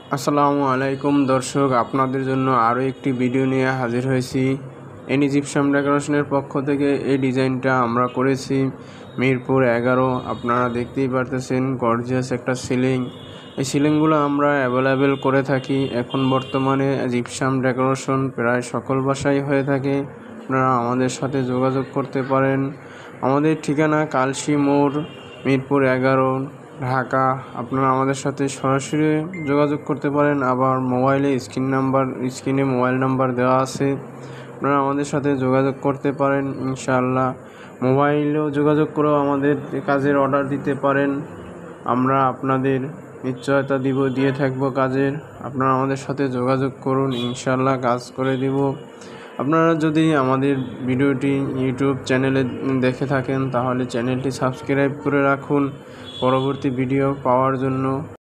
আসসালামু আলাইকুম দর্শক, আপনাদের জন্য আরও একটি ভিডিও নিয়ে হাজির হয়েছি। জিপসাম ডেকোরেশনের পক্ষ থেকে এই ডিজাইনটা আমরা করেছি মিরপুর 11। আপনারা দেখতেই পারতেছেন গর্জিয়াস একটা সিলিং। এই সিলিংগুলো আমরা অ্যাভেলেবেল করে থাকি। এখন বর্তমানে জিপসাম ডেকোরেশন প্রায় সকল বাসায় হয়ে থাকে। আপনারা আমাদের সাথে যোগাযোগ করতে পারেন। আমাদের ঠিকানা কালশি মোড়, মিরপুর 11, ঢাকা। আপনারা আমাদের সাথে সরাসরি যোগাযোগ করতে পারেন। আবার স্ক্রিনে মোবাইল নাম্বার দেওয়া আছে, আপনারা আমাদের সাথে যোগাযোগ করতে পারেন। ইনশাআল্লাহ মোবাইলেও যোগাযোগ করেও আমাদের কাজের অর্ডার দিতে পারেন। আমরা আপনাদের নিশ্চয়তা দিয়ে থাকবো কাজের। আপনারা আমাদের সাথে যোগাযোগ করুন, ইনশাআল্লাহ কাজ করে দিব। আপনারা যদি আমাদের ভিডিওটি ইউটিউব চ্যানেলে দেখে থাকেন তাহলে চ্যানেলটি সাবস্ক্রাইব করে রাখুন পরবর্তী ভিডিও পাওয়ার জন্য।